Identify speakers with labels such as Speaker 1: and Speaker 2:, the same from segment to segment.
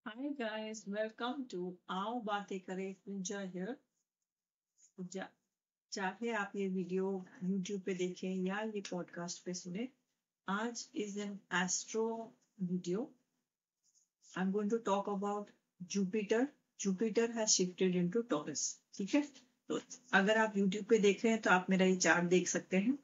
Speaker 1: Hi guys, welcome to आओ बातें करें पूजा here. पूजा चाहे आप ये वीडियो YouTube पे देखें या ये पॉडकास्ट पे सुने, आज is an astro video. I am going to talk about Jupiter. Jupiter has shifted into Taurus. ठीक है, तो अगर आप YouTube पे देख रहे हैं तो आप मेरा ये चार्ट देख सकते हैं.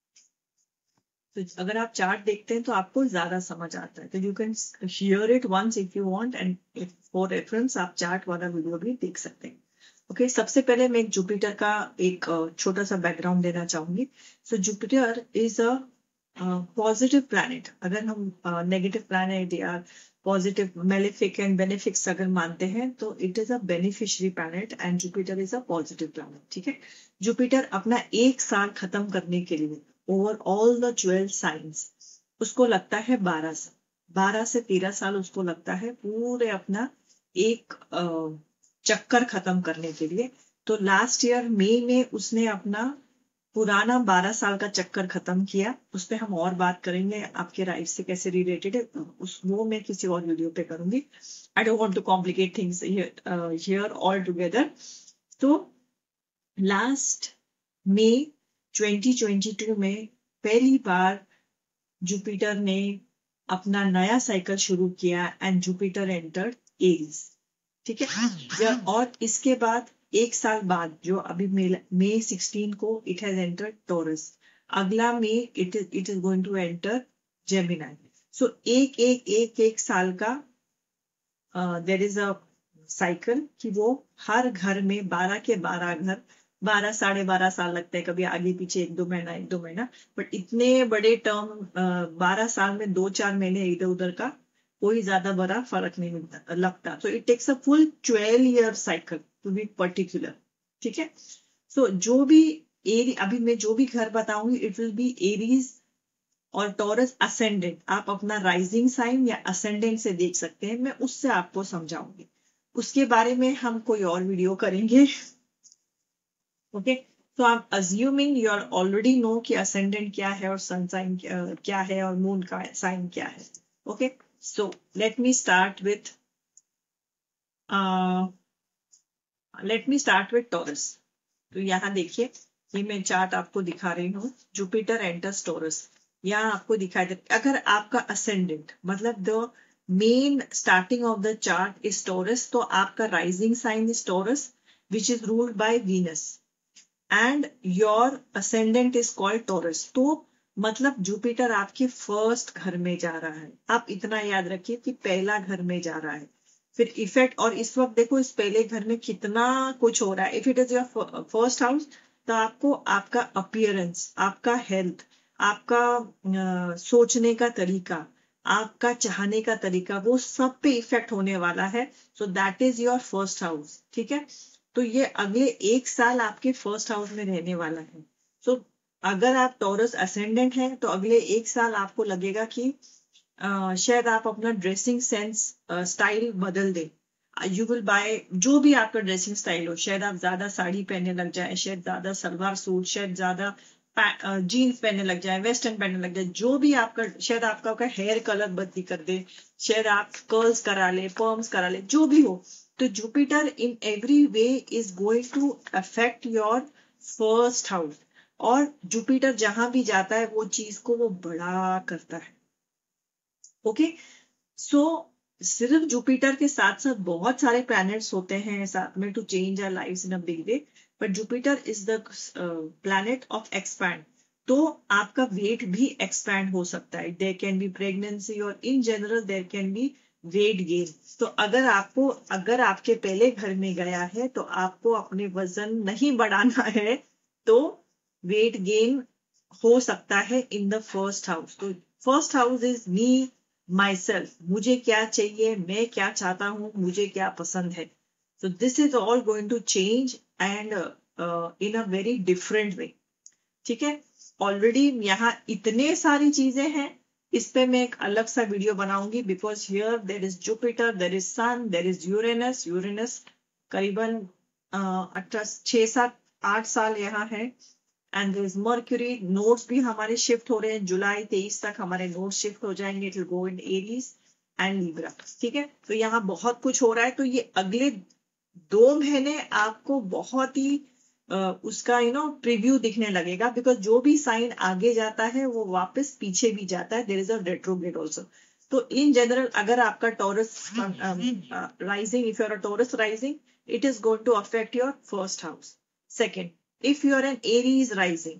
Speaker 1: तो अगर आप चार्ट देखते हैं तो आपको ज्यादा समझ आता है, तो you can hear it once if you want, and for reference आप चार्ट वाला वीडियो भी देख सकते हैं. ओके, सबसे पहले मैं एक जुपिटर का एक छोटा सा बैकग्राउंड देना चाहूंगी. So Jupiter is a positive planet. अगर हम नेगेटिव प्लैनेट या पॉजिटिव मेलिफिक एंड बेनिफिक्स अगर मानते हैं तो it is a beneficiary planet and Jupiter is a positive planet. ठीक है, जुपिटर अपना एक साल खत्म करने के लिए ओवर ऑल द 12 साइंस उसको लगता है 12 से 13 साल उसको लगता है पूरे अपना एक चक्कर खत्म करने के लिए. तो लास्ट ईयर मई में उसने अपना पुराना 12 साल का चक्कर खत्म किया. उस पर हम और बात करेंगे आपके राइट से कैसे रिलेटेड है, उस वो मैं किसी और वीडियो पे करूंगी. I don't want to complicate things here all together. तो लास्ट मई 2022 में पहली बार जुपिटर ने अपना नया साइकिल शुरू किया एंड जुपिटर एंटर्ड एरीज. ठीक है, और इसके बाद एक साल बाद जो अभी मई 16 को इट हैज एंटर्ड टॉरस. अगला मई it is going to enter Gemini. So एक एक एक एक साल का देर इज अ साइकिल कि वो हर घर में 12 के 12 घर, 12 साढ़े 12 साल लगते हैं, कभी आगे पीछे एक दो महीना, बट इतने बड़े टर्म 12 साल में 2-4 महीने इधर उधर का कोई ज्यादा बड़ा फर्क नहीं लगता. तो it takes a full 12 year cycle to be particular. ठीक है, सो जो भी अभी मैं जो भी घर बताऊंगी इट विल बी एरीज और टॉरस असेंडेंट. आप अपना राइजिंग साइन या असेंडेंट से देख सकते हैं, मैं उससे आपको समझाऊंगी. उसके बारे में हम कोई और वीडियो करेंगे. ओके, तो आप assuming you are already know कि असेंडेंट क्या है और सन साइन क्या है और मून का साइन क्या है. Okay, so let me start with Taurus. तो यहाँ देखिए, ये मैं चार्ट आपको दिखा रही हूँ. Jupiter enters Taurus. यहाँ आपको दिखाई दे, अगर आपका असेंडेंट मतलब the main starting of the chart is Taurus, तो आपका rising sign is Taurus which is ruled by Venus and your ascendant is called Taurus. तो मतलब जुपिटर आपके फर्स्ट घर में जा रहा है. आप इतना याद रखिए कि पहला घर में जा रहा है. फिर इफेक्ट, और इस वक्त देखो इस पहले घर में कितना कुछ हो रहा है. If it is your first house तो आपको आपका अपीयरेंस, आपका हेल्थ, आपका सोचने का तरीका, आपका चाहने का तरीका, वो सब पे इफेक्ट होने वाला है. So that is your first house. ठीक है, तो ये अगले एक साल आपके फर्स्ट हाउस में रहने वाला है. सो अगर आप टॉरस असेंडेंट हैं तो अगले एक साल आपको लगेगा कि शायद आप अपना ड्रेसिंग सेंस स्टाइल बदल दें. यू विल बाय जो भी आपका ड्रेसिंग स्टाइल हो, शायद आप ज्यादा साड़ी पहनने लग जाए, शायद ज्यादा सलवार सूट, शायद ज्यादा जीन्स पहनने लग जाए, वेस्टर्न पहनने लग जाए, जो भी आपका, शायद आपका हेयर कलर बदली कर दे, शायद आप कर्ल्स करा ले, पर्म्स करा ले, जो भी हो. तो Jupiter in every way is going to affect your first house. और जुपिटर जहां भी जाता है वो चीज को वो बड़ा करता है. ओके, सो सिर्फ जुपिटर के साथ साथ बहुत सारे प्लैनेट्स होते हैं साथ में to change our lives in a big way, but Jupiter is the planet of expand. तो आपका वेट भी एक्सपैंड हो सकता है. देयर कैन बी प्रेगनेंसी और in general there can be weight gain. तो अगर आपके पहले घर में गया है तो आपको अपने वजन नहीं बढ़ाना है, तो वेट गेन हो सकता है इन द फर्स्ट हाउस. तो first house is me, myself, मुझे क्या चाहिए, मैं क्या चाहता हूं, मुझे क्या पसंद है. तो this is all going to change and in a very different way. ठीक है, ऑलरेडी यहाँ इतने सारी चीजें हैं, इस पे मैं एक अलग सा वीडियो बनाऊंगी, because here there is Jupiter, there is sun, there is Uranus. Uranus करीबन 6-7-8 साल यहाँ है. And there is Mercury. Nodes भी हमारे शिफ्ट हो रहे हैं, जुलाई 23 तक हमारे नोड्स शिफ्ट हो जाएंगे. It will go in Aries and Libra. ठीक है, तो यहाँ बहुत कुछ हो रहा है। तो ये अगले 2 महीने आपको बहुत ही उसका प्रीव्यू दिखने लगेगा, बिकॉज जो भी साइन आगे जाता है वो वापस पीछे भी जाता है। There is a retrograde also. तो इन जनरल अगर आपका Taurus rising, if you are a Taurus rising, it is going to affect your first house. Second, if you are an Aries rising,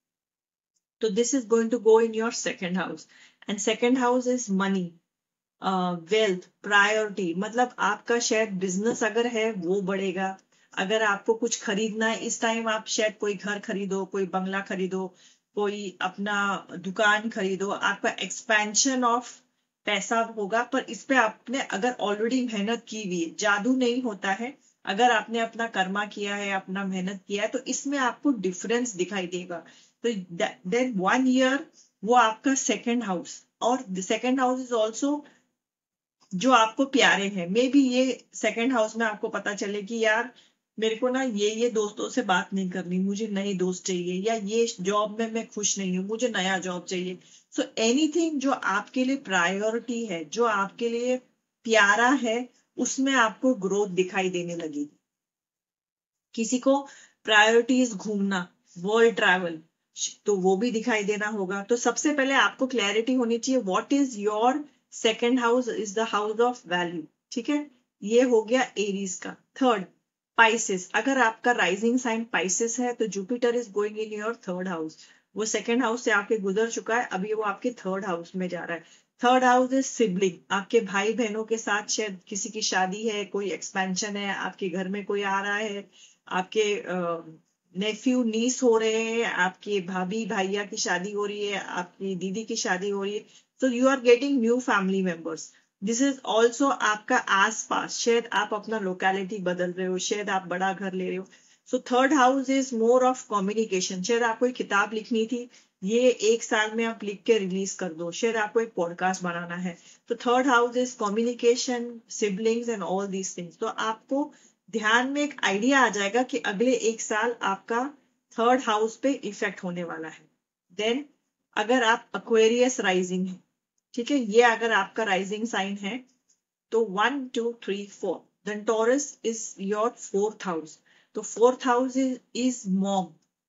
Speaker 1: so this is going to go in your second house. And second house is money, wealth, priority. मतलब आपका शायद business अगर है वो बढ़ेगा। अगर आपको कुछ खरीदना है इस टाइम, आप शायद कोई घर खरीदो, कोई बंगला खरीदो, कोई अपना दुकान खरीदो, आपका एक्सपेंशन ऑफ पैसा होगा। पर इस पे आपने अगर ऑलरेडी मेहनत की हुई है, जादू नहीं होता है। अगर आपने अपना कर्मा किया है, अपना मेहनत किया है, तो इसमें आपको डिफरेंस दिखाई देगा। तो देन 1 ईयर वो आपका सेकंड हाउस, और सेकंड हाउस इज ऑल्सो जो आपको प्यारे हैं। मे बी ये सेकंड हाउस में आपको पता चले कि यार मेरे को ना ये दोस्तों से बात नहीं करनी, मुझे नए दोस्त चाहिए, या ये जॉब में मैं खुश नहीं हूँ, मुझे नया जॉब चाहिए। सो एनीथिंग जो आपके लिए प्रायोरिटी है, जो आपके लिए प्यारा है, उसमें आपको ग्रोथ दिखाई देने लगेगी। किसी को प्रायोरिटीज घूमना, वर्ल्ड ट्रैवल, तो वो भी दिखाई देना होगा। तो सबसे पहले आपको क्लैरिटी होनी चाहिए, what is your second house is the house of value. ठीक है, ये हो गया एरीज का। Third, Pisces. अगर आपका राइजिंग साइन पाइसेस है तो Jupiter is going in your third house. वो सेकेंड हाउस से आपके गुजर चुका है, अभी वो आपके थर्ड हाउस में जा रहा है। थर्ड हाउस इज सिबलिंग, आपके भाई बहनों के साथ शायद किसी की शादी है, कोई एक्सपेंशन है, आपके घर में कोई आ रहा है, आपके नेफ्यू नीस हो रहे हैं, आपके भाभी भैया की शादी हो रही है, आपकी दीदी की शादी हो रही है। So you are getting new family members. This is also आपका आसपास, शायद आप अपना लोकेलिटी बदल रहे हो, शायद आप बड़ा घर ले रहे हो। So third house is more of communication. शायद आपको एक किताब लिखनी थी, ये 1 साल में आप लिख के रिलीज कर दो। शायद आपको एक पॉडकास्ट बनाना है। तो third house is communication, siblings and all these things. तो आपको ध्यान में एक आइडिया आ जाएगा कि अगले 1 साल आपका थर्ड हाउस पे इफेक्ट होने वाला है। देन अगर आप एक्वेरियस राइजिंग है, ठीक है, ये अगर आपका राइजिंग साइन है, तो 1 2 3 4, then Taurus is your fourth house. तो फोर्थ हाउस इज मॉम,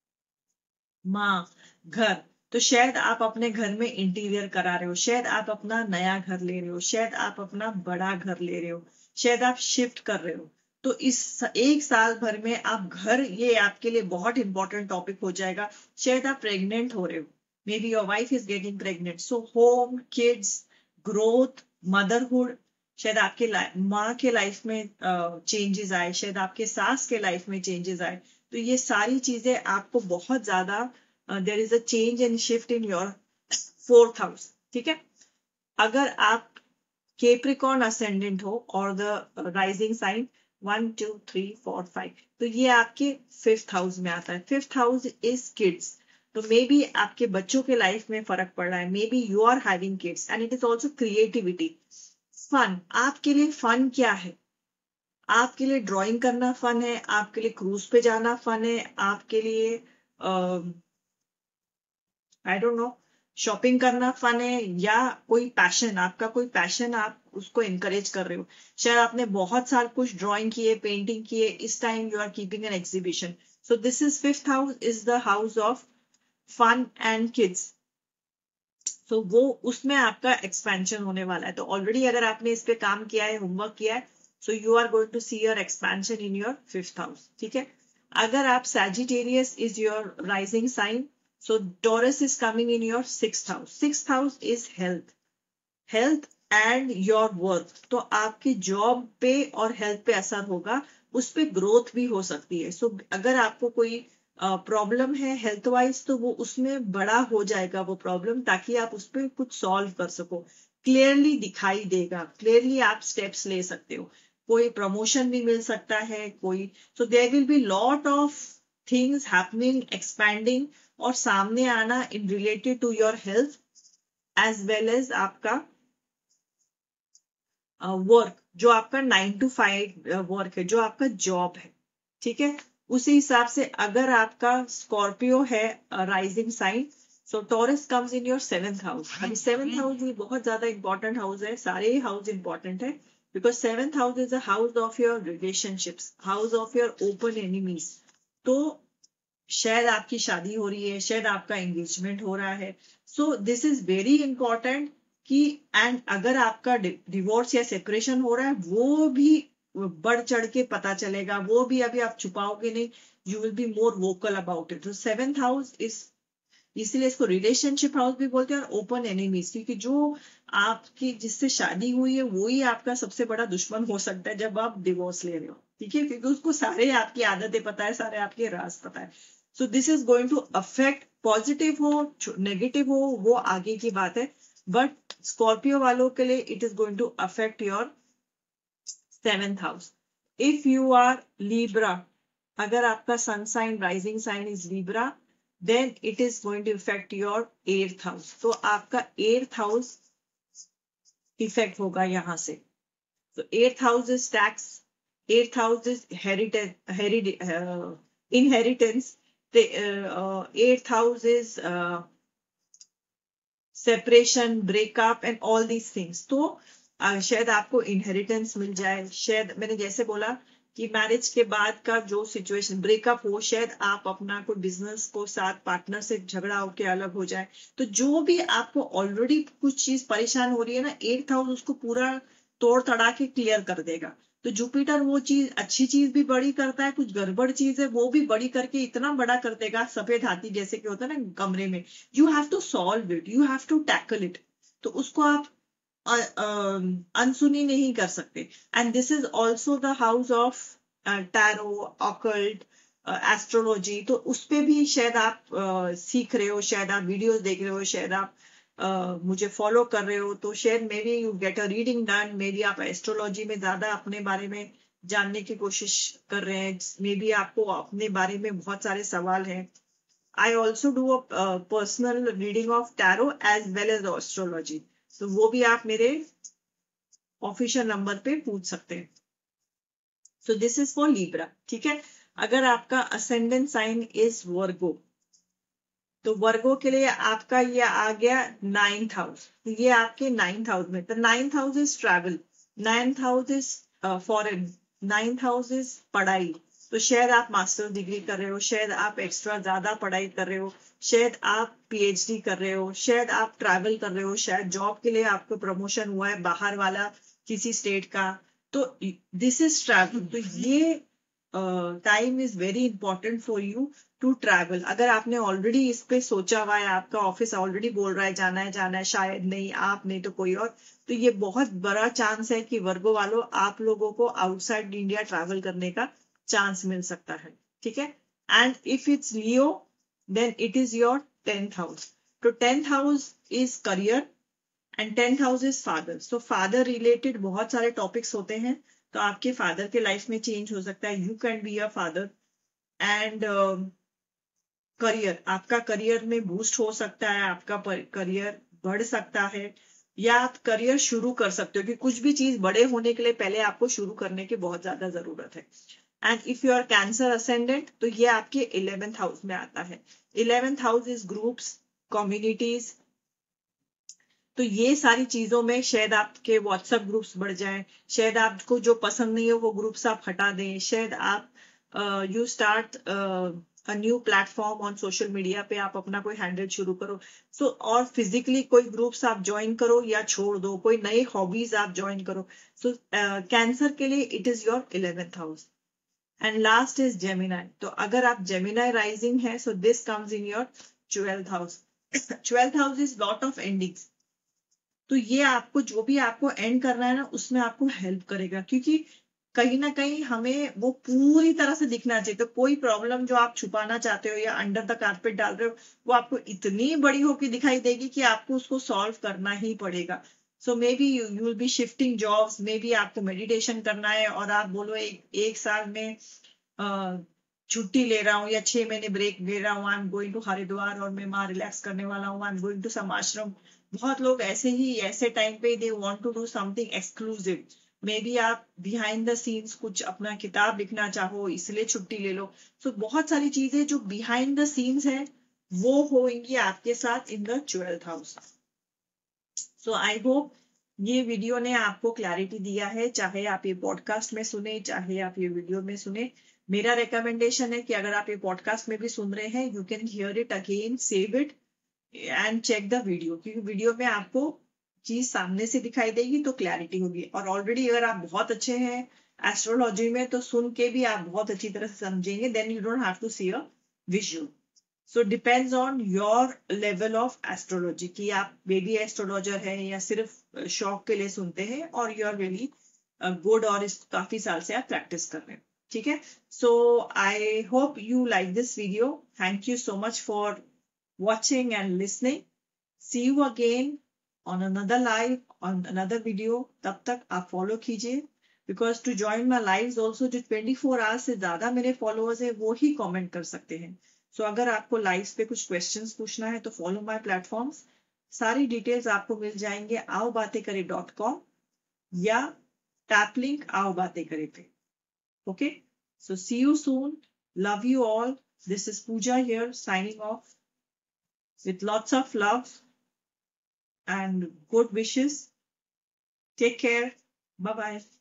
Speaker 1: माँ, घर। तो शायद आप अपने घर में इंटीरियर करा रहे हो, शायद आप अपना नया घर ले रहे हो, शायद आप अपना बड़ा घर ले रहे हो, शायद आप शिफ्ट कर रहे हो। तो इस 1 साल भर में आप घर, ये आपके लिए बहुत इंपॉर्टेंट टॉपिक हो जाएगा। शायद आप प्रेग्नेंट हो रहे हो, may be your wife is getting pregnant. So home, kids, growth, motherhood, शायद आपके माँ के लाइफ में चेंजेस आए, शायद आपके सास के लाइफ में चेंजेस आए। तो ये सारी चीजें आपको बहुत ज्यादा, there is a change and shift in your fourth house. ठीक है, अगर आप केप्रिकॉन असेंडेंट हो और द राइजिंग साइन 1 2 3 4 5, तो ये आपके फिफ्थ हाउस में आता है। Fifth house is kids. तो मे बी आपके बच्चों के लाइफ में फर्क पड़ रहा है, may B you are having kids, and it is also creativity, fun. आपके लिए फन क्या है? आपके लिए ड्राइंग करना फन है, आपके लिए क्रूज पे जाना फन है, आपके लिए आई डोंट नो शॉपिंग करना फन है, या कोई पैशन, आपका कोई पैशन, आप उसको एनकरेज कर रहे हो। शायद आपने बहुत साल कुछ ड्राइंग किए, पेंटिंग किए, इस time you are keeping an exhibition. So this is fifth house is the house of fun and kids. तो वो उसमें आपका एक्सपेंशन होने वाला है। तो ऑलरेडी अगर आपने इस पे काम किया है, होमवर्क किया है, so you are going to see your expansion in your fifth house. ठीक है, अगर आप Sagittarius is your rising sign, so Taurus is coming in your sixth house. Sixth house is health and your work. तो आपकी job पे और health पे असर होगा, उस पे ग्रोथ भी हो सकती है। सो अगर आपको कोई प्रॉब्लम है हेल्थ वाइज, तो वो उसमें बड़ा हो जाएगा वो प्रॉब्लम, ताकि आप उस पर कुछ सॉल्व कर सको। क्लियरली दिखाई देगा, क्लियरली आप स्टेप्स ले सकते हो, कोई प्रमोशन भी मिल सकता है, कोई। So there will be lot of things happening, expanding, और सामने आना in related to your health as well as आपका वर्क, जो आपका 9 to 5 वर्क है, जो आपका जॉब है। ठीक है, उसी हिसाब से अगर आपका स्कॉर्पियो है rising sign, so Taurus comes in your 7th house. अभी 7th हाउस भी बहुत ज्यादा इंपॉर्टेंट हाउस है, सारे हाउस इंपॉर्टेंट है, because 7th house is the house of your relationships, house of your open enemies. तो शायद आपकी शादी हो रही है, शायद आपका एंगेजमेंट हो रहा है। So this is very important कि, एंड अगर आपका डिवोर्स या सेपरेशन हो रहा है, वो भी बढ़ चढ़ के पता चलेगा, वो भी अभी आप छुपाओगे नहीं, you will be more vocal about it. तो 7th हाउस इज, इसलिए इसको रिलेशनशिप हाउस भी बोलते हैं, और ओपन एनिमीज, क्योंकि जो आपकी जिससे शादी हुई है वो ही आपका सबसे बड़ा दुश्मन हो सकता है जब आप डिवोर्स ले रहे हो, ठीक है, क्योंकि उसको सारे आपकी आदतें पता है, सारे आपके राज पता है। So this is going to affect, positive हो नेगेटिव हो वो आगे की बात है, बट स्कॉर्पियो वालों के लिए it is going to affect your 7th house. If you are Libra, अगर आपका sun sign rising sign is Libra, then it is going to affect your 8th house। तो आपका 8th हाउस इफेक्ट होगा यहां से। तो 8th house is tax, 8th house is inheritance, 8th house is separation, breakup and all these things. तो शायद आपको inheritance मिल जाए, शायद मैंने जैसे बोला कि मैरिज के बाद का जो सिचुएशन ब्रेकअप हो, शायद आप अपना कोई बिजनेस को साथ पार्टनर से झगड़ा होके अलग हो जाए। तो जो भी आपको ऑलरेडी कुछ चीज परेशान हो रही है ना, 8th हाउस उसको पूरा तोड़ तड़ा के क्लियर कर देगा। तो जुपिटर वो चीज, अच्छी चीज भी बड़ी करता है, कुछ गड़बड़ चीज है वो भी बड़ी करके इतना बड़ा कर देगा, सफेद हाथी जैसे कि होता है ना कमरे में, you have to solve it, you have to tackle it. तो उसको आप अनसुनी नहीं कर सकते। And this is also the house of tarot, occult, astrology. तो उस पे भी शायद आप सीख रहे हो, शायद आप वीडियोस देख रहे हो, शायद आप मुझे फॉलो कर रहे हो, तो शायद may B you get a reading done, may B आप एस्ट्रोलॉजी में ज्यादा अपने बारे में जानने की कोशिश कर रहे हैं, मे बी आपको अपने बारे में बहुत सारे सवाल हैं। I also do a personal reading of tarot as well as astrology, तो वो भी आप मेरे ऑफिशियल नंबर पे पूछ सकते हैं। So this is for Libra, ठीक है। अगर आपका असेंडेंट साइन इज वर्गो, तो वर्गो के लिए आपका ये आ गया 9th हाउस, ये आपके 9th हाउस में। तो 9th house is travel, 9th house is foreign, 9th house is पढ़ाई। तो शायद आप मास्टर डिग्री कर रहे हो, शायद आप एक्स्ट्रा ज्यादा पढ़ाई कर रहे हो, शायद आप पीएचडी कर रहे हो, शायद आप ट्रैवल कर रहे हो, शायद जॉब के लिए आपको प्रमोशन हुआ है बाहर वाला किसी स्टेट का। तो दिस इज ट्रैवल। तो ये time is very important for you to travel. अगर आपने ऑलरेडी इस पे सोचा हुआ है, आपका ऑफिस ऑलरेडी बोल रहा है जाना है, शायद नहीं, आप नहीं तो कोई और, तो ये बहुत बड़ा चांस है कि वर्गो वालों आप लोगों को आउटसाइड इंडिया ट्रैवल करने का चांस मिल सकता है, ठीक है। And if it's Leo then it is your 10th house. तो 10th house is career and 10th house is father. So father related बहुत सारे टॉपिक्स होते हैं, तो आपके फादर के लाइफ में चेंज हो सकता है, you can be a father. And career, आपका करियर में बूस्ट हो सकता है, आपका करियर बढ़ सकता है, या आप करियर शुरू कर सकते हो, कि कुछ भी चीज बड़े होने के लिए पहले आपको शुरू करने की बहुत ज्यादा जरूरत है। And if you are Cancer ascendant, तो ये आपके 11th हाउस में आता है। 11th house is groups, communities. तो ये सारी चीजों में शायद आपके व्हाट्सएप ग्रुप्स बढ़ जाएं, शायद आपको जो पसंद नहीं हो वो ग्रुप्स आप हटा दें, शायद आप you start a new platform on social media पे आप अपना कोई हैंडल शुरू करो। सो और फिजिकली कोई ग्रुप्स आप ज्वाइन करो या छोड़ दो, कोई नई हॉबीज आप ज्वाइन करो। सो कैंसर के लिए it is your 11th house. And last is Gemini. तो अगर आप जेमिनाई राइजिंग है, so this comes in your 12th house. 12th house is lot of endings. तो ये आपको जो भी आपको एंड करना है ना, उसमें आपको हेल्प करेगा, क्योंकि कहीं ना कहीं हमें वो पूरी तरह से दिखना चाहिए। तो कोई प्रॉब्लम जो आप छुपाना चाहते हो या अंडर द कारपेट डाल रहे हो, वो आपको इतनी बड़ी होकर दिखाई देगी कि आपको उसको सॉल्व करना ही पड़ेगा। So may be you will be shifting jobs, maybe आपको मेडिटेशन करना है और आप बोलो एक साल में छुट्टी ले रहा हूँ या 6 महीने ब्रेक ले रहा हूँ, I am going to Haridwar और मैं वहां रिलैक्स करने वाला हूँ, I am going to some ashram. बहुत लोग ऐसे टाइम पे they want to do something exclusive. May be आप बिहाइंड द सीन्स कुछ अपना किताब लिखना चाहो, इसलिए छुट्टी ले लो। सो बहुत सारी चीजें जो बिहाइंड द सीन्स है, वो होंगी आपके साथ in the 12th house. So I hope ये वीडियो ने आपको क्लैरिटी दिया है, चाहे आप ये पॉडकास्ट में सुने चाहे आप ये वीडियो में सुने। मेरा रिकमेंडेशन है कि अगर आप ये पॉडकास्ट में भी सुन रहे हैं, you can hear it again, save it and check the video, क्योंकि वीडियो में आपको चीज सामने से दिखाई देगी तो क्लैरिटी होगी। और ऑलरेडी अगर आप बहुत अच्छे हैं एस्ट्रोलॉजी में तो सुन के भी आप बहुत अच्छी तरह से समझेंगे, then you don't have to see a visual. So depends on your level of astrology कि आप बेबी एस्ट्रोलॉजर है या सिर्फ शौक के लिए सुनते हैं, और यू आर रियली गुड और इस काफी साल से आप प्रैक्टिस कर रहे हैं। ठीक है, so I hope you like this video. Thank you so much for watching and listening. See you again on another live, on another video. तब तक आप फॉलो कीजिए, because to join my live also जो 24 hours से ज्यादा मेरे followers है वो ही कमेंट कर सकते हैं। सो अगर आपको लाइव पे कुछ क्वेश्चंस पूछना है तो फॉलो माई प्लेटफॉर्म्स। सारी डिटेल्स आपको मिल जाएंगे आओबातेकरे.com या टैप लिंक आओ बातें करे पे। Okay, so see you soon, love you all. This is Pooja here signing off with lots of love and good wishes. Take care. Bye bye.